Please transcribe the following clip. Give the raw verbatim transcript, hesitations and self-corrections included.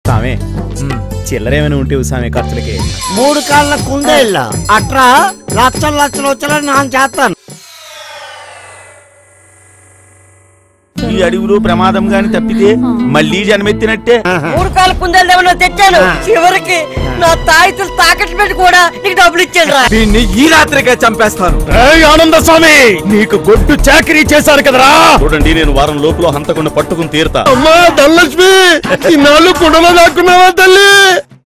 సామే చిల్లరేమైనా ఉంటే సామే ఖర్చులకి మూడు కాళ్ళ కుందేళ్ళ అట్రా లక్షలు లక్షలు వచ్చేలా నేను చేస్తాను. ఈ అడవిలో ప్రమాదం గాని తప్పితే మళ్ళీ జన్మెత్తినట్టే. మూడు కాళ్ళ కుందేలు ఏమన్నా తెచ్చాను, చివరికి నా తాయితులు తాకట్టు పెట్టి కూడా నీకు డబ్బులు ఇచ్చాను రా. దీన్ని ఈ రాత్రికే చంపేస్తాను. ఆనంద స్వామి నీకు గొడ్డు చాకరీ చేశారు కదరా. చూడండి, నేను వారం లోపల హంతకుండా పట్టుకుని తీరుతా. అమ్మా ధనలక్ష్మి, ఈ నాలుగు కుండలో దాక్కున్నావా తల్లి?